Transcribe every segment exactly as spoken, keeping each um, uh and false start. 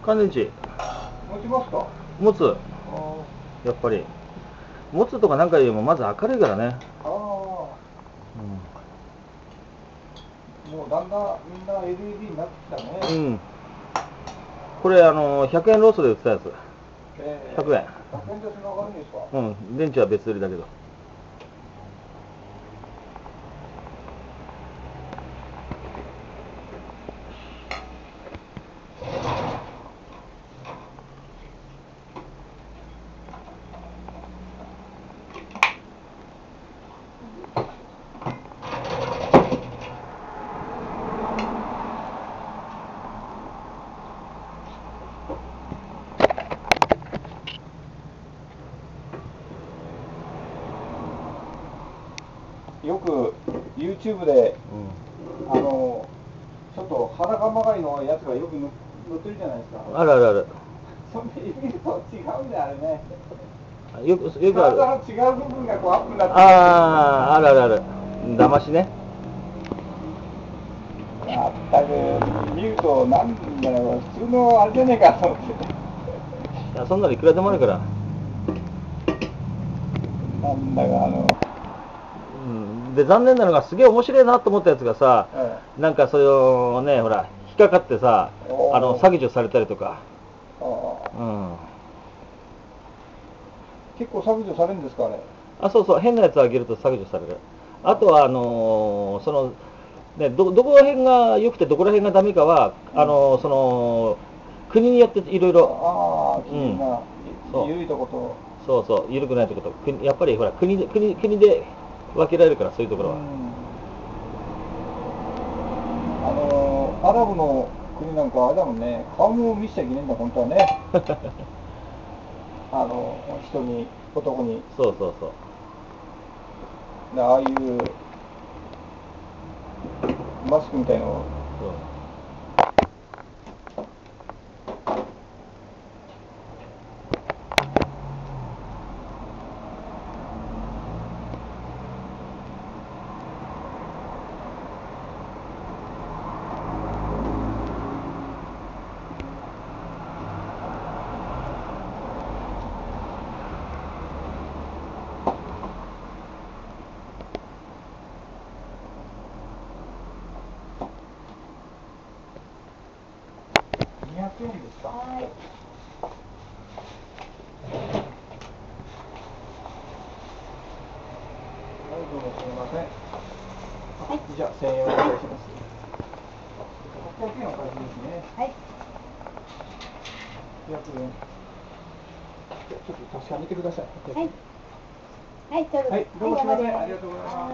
乾電池持ちますか？ 持つ。 あやっぱり持つとかなんかよりもまず明るいからね。 あ、もうだんだんみんな エルイーディー になってきたね。 うん、うん、これあのひゃくえんローソンで売ってたやつ、 えー、 ひゃくえん。 ひゃくえんでつながるんですか？ うん、電池は別売りだけど。 よく YouTube で、 うん、 あのちょっと裸まがいのやつがよく塗塗ってるじゃないですか。 あるあるある。 そんで見ると違うんだよあれね。 よくよくある。 体の違う部分がこうアップになってる。 ああ、あるあるある。騙しね。 まったく見るとなんだろう、普通のあれじゃねえかと思って。 いや、そんなのいくらでもあるから。 なんだかあの、 うん、で残念なのがすげえ面白いなと思ったやつがさ、 ええ、 なんかそれをねほら引っかかってさ、 おーあの削除されたりとか、 ああ、 うん、 結構削除されるんですかあれ。 あ、そうそう、変なやつあげると削除される。あとはあのーそのね、どどこら辺が良くてどこら辺がダメかは、あのーその国によっていろいろ、 ああ、基準が、 そう緩いとこと。 そうそう、緩くないとこと国やっぱりほら国で国国で分けられるから、そういうところは。 うん、あのアラブの国なんかあれだもんね、顔も見せちゃいけないんだ本当はね。あの人に、男に。 そうそうそう。 でああいうマスクみたいのを。 そうにひゃくえんですか？はい。はい、どうもすみません。はい、じゃあせんえんお願いします。ひゃくえんお返しですね。はい。ひゃくえん。ちょっと確かめてください。はい。はい、はい、どうもすみません。ありがとうございます。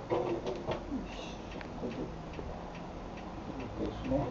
ですね。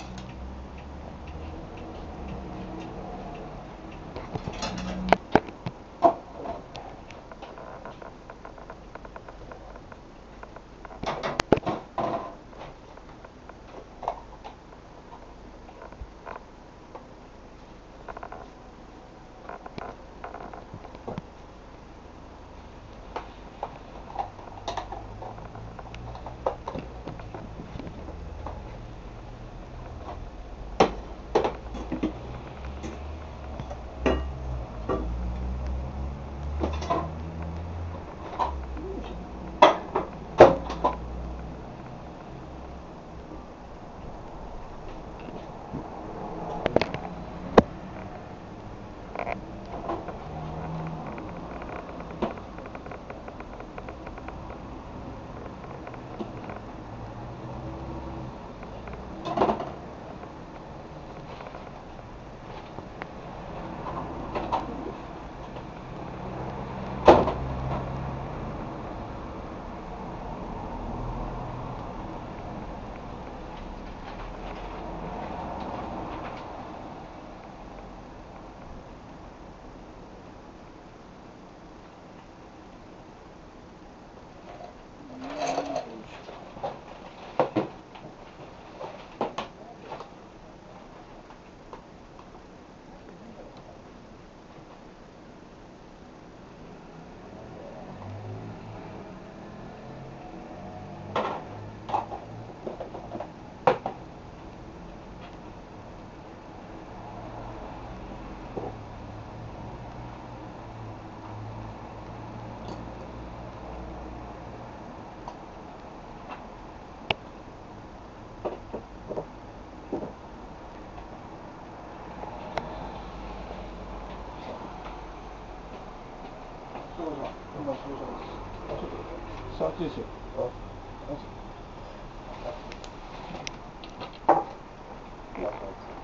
さあ、ですよ。あ